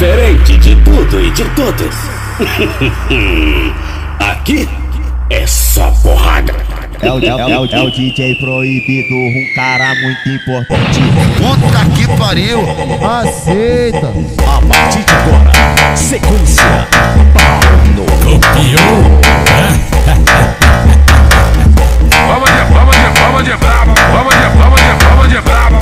diferente de tudo e de todos. Aqui é só porrada. É o DJ Proibido, um cara muito importante. Puta que pariu! Aceita! A partir de agora, sequência pau no campeão. Vamos de brava, vamos de brava, vamos de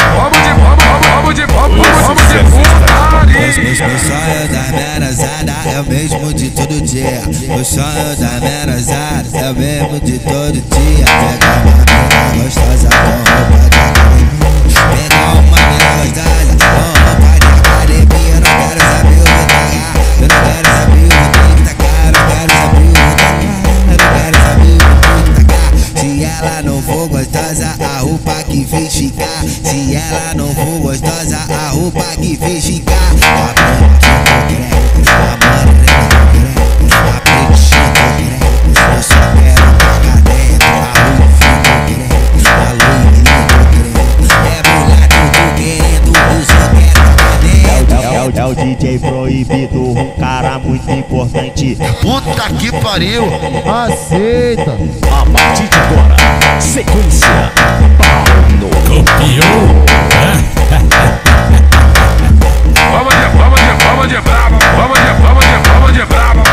putaria. O sonho da merazada é o mesmo de todo dia. O sonho da merazada é o mesmo de todo dia. Pegar uma mina gostosa com roupa de academia. Pegar uma mina gostosa com roupa de academia. Eu não quero saber o que tacar, eu não quero saber o que tacar, eu não quero saber o que tacar, eu não quero saber o que tacar. Se ela não for gostosa, a roupa que fez ficar. Se ela não for gostosa, a roupa que fez ficar. A branquinha eu quero, a morena eu quero, a pretinha eu quero. Eu só quero pagar dentro, a ruivinha eu quero, a loirinha eu quero. É mulata eu tô querendo, eu só quero pagar dentro. É o DJ Proibido, um cara muito importante. Puta que pariu! Aceita! A partir de agora, sequência pau no campeão. Vamos de brava, vamos de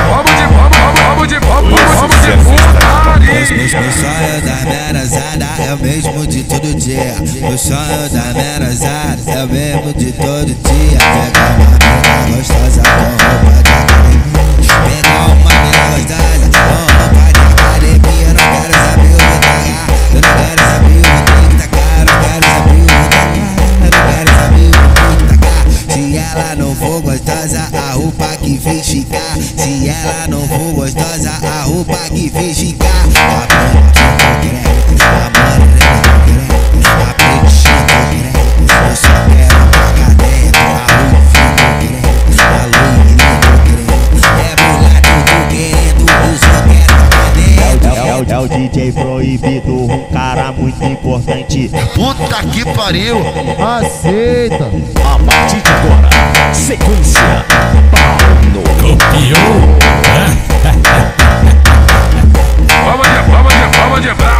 putaria. O sonho da merazada é o mesmo de todo dia. O sonho da merazada é o mesmo de todo dia. Pegar uma mina gostosa com roupa de academia. Pegar uma mina gostosa com roupa de academia. Eu não quero saber o que tacar, eu não quero saber o que tacar, eu não quero saber o que tacar, eu não quero saber o que tacar. Se ela não for gostosa, a roupa que fez ficar. Se ela não for gostosa, a roupa que fez ficar. A branquinha eu quero, a morena eu quero, a pretinha eu quero. Eu só quero pagar dentro, a ruivinha eu quero, a loirinha eu quero. É mulata eu tô querendo, eu só quero pagar dentro. É o DJ Proibido, um cara muito importante. Puta que pariu! Aceita! A partir de agora, sequência pau no campeão. Vamos de brava.